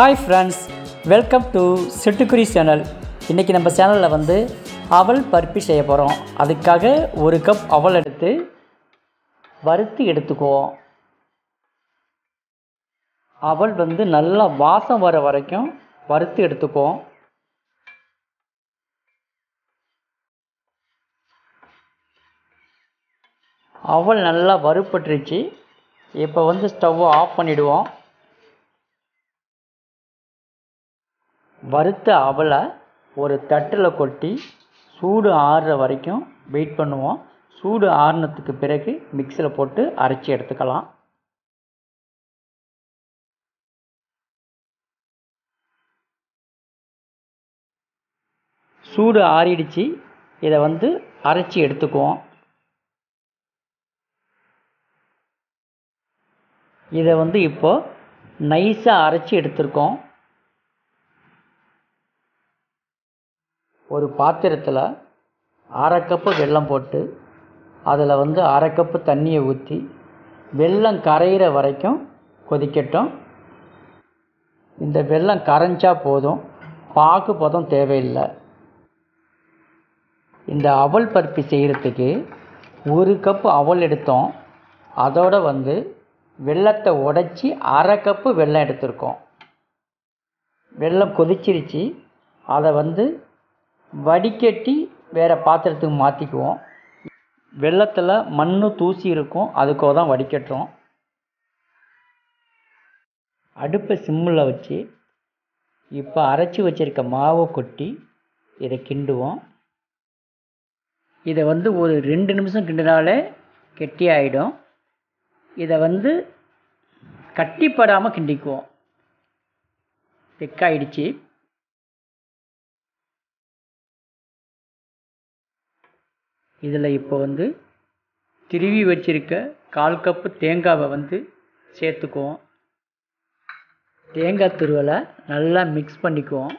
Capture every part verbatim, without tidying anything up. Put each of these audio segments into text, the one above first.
Hi friends, welcome to Chittukkuruvi channel. இன்றைக்கி நம்ம சேனலில் வந்து அவல் பருப்பி செய்ய போகிறோம். அதுக்காக ஒரு கப் அவல் எடுத்து வறுத்து எடுத்துக்குவோம். அவல் வந்து நல்லா வாசம் வர வரைக்கும் வறுத்து எடுத்துக்குவோம். அவல் நல்லா வறுப்பட்டுருச்சு. இப்போ வந்து ஸ்டவ்வை ஆஃப் பண்ணிவிடுவோம். வறுத்த அவலை ஒரு தட்டில் கொட்டி சூடு ஆறுற வரைக்கும் வெயிட் பண்ணுவோம். சூடு ஆறுனதுக்கு பிறகு மிக்சியில் போட்டு அரைச்சி எடுத்துக்கலாம். சூடு ஆறிடுச்சு. இதை வந்து அரைச்சி எடுத்துக்குவோம். இதை வந்து இப்போது நைஸாக அரைச்சி எடுத்துருக்கோம். ஒரு பாத்திரத்தில் அரை கப்பு வெல்லம் போட்டு அதில் வந்து அரை கப்பு தண்ணியை ஊற்றி வெல்லம் கரையிற வரைக்கும் கொதிக்கட்டும். இந்த வெல்லம் கரைஞ்சா போதும், பாகு பதம் தேவையில்லை. இந்த அவல் பருப்பி செய்கிறதுக்கு ஒரு கப்பு அவல் எடுத்தோம். அதோடு வந்து வெல்லத்தை உடைச்சி அரை கப்பு வெல்லம் எடுத்திருக்கோம். வெல்லம் கொதிச்சிருச்சு. அதை வந்து வடிகட்டி வேறு பாத்திரத்துக்கு மாற்றிக்குவோம். வெல்லத்தில் மண் தூசி இருக்கும், அதுக்காக தான் வடிகட்டுறோம். அடுப்பை சிம்மில் வச்சு இப்போ அரைச்சி வச்சுருக்க மாவை கொட்டி இதை கிண்டுவோம். இதை வந்து ஒரு ரெண்டு நிமிஷம் கிண்டினாலே கெட்டி ஆகிடும். இதை வந்து கட்டிப்படாமல் கிண்டிக்குவோம். திக்காயிடுச்சு. இதில் இப்போ வந்து திருவி வச்சிருக்க கால் கப்பு தேங்காவை வந்து சேர்த்துக்குவோம். தேங்காய் துருவலை நல்லா மிக்ஸ் பண்ணிக்குவோம்.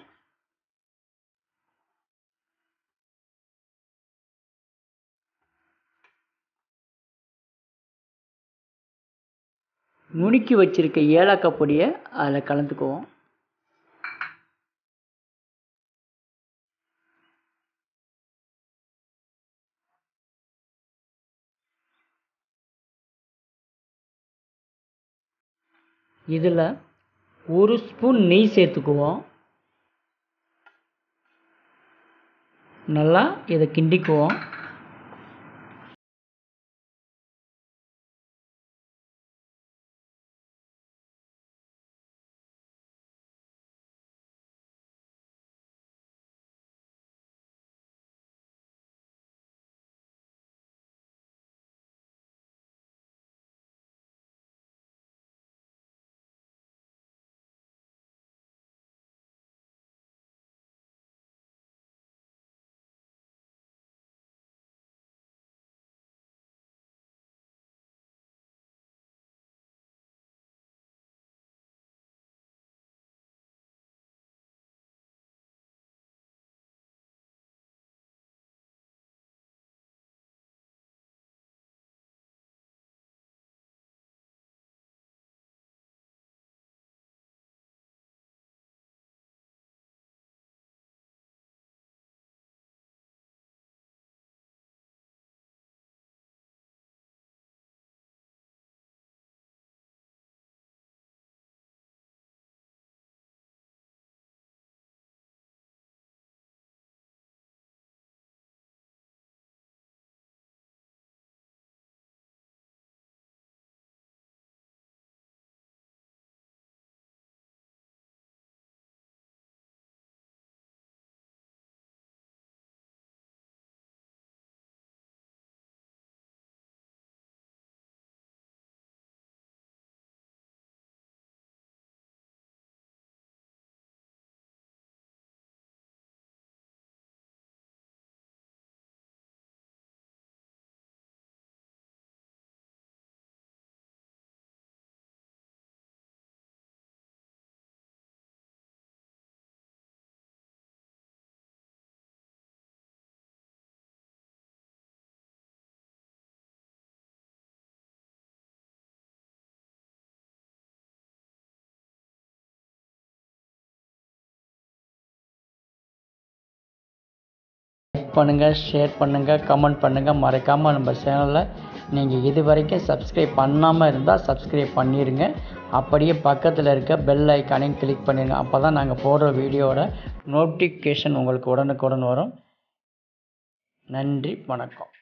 நுணுக்கி வச்சிருக்க ஏலக்காய் பொடியை அதில் கலந்துக்குவோம். இதில் ஒரு ஸ்பூன் நெய் சேர்த்துக்குவோம். நல்லா இதை கிண்டிக்குவோம். பண்ணுங்கள், ஷேர் பண்ணுங்கள், கமெண்ட் பண்ணுங்கள். மறக்காமல் நம்ம சேனலை நீங்கள் இது வரைக்கும் சப்ஸ்கிரைப் பண்ணாமல் இருந்தால் சப்ஸ்கிரைப் பண்ணிடுங்க. அப்படியே பக்கத்தில் இருக்க பெல் ஐக்கானையும் கிளிக் பண்ணிடுங்க. அப்போ தான் நாங்கள் போடுற வீடியோவோட நோட்டிஃபிகேஷன் உங்களுக்கு உடனுக்குடன் வரும். நன்றி, வணக்கம்.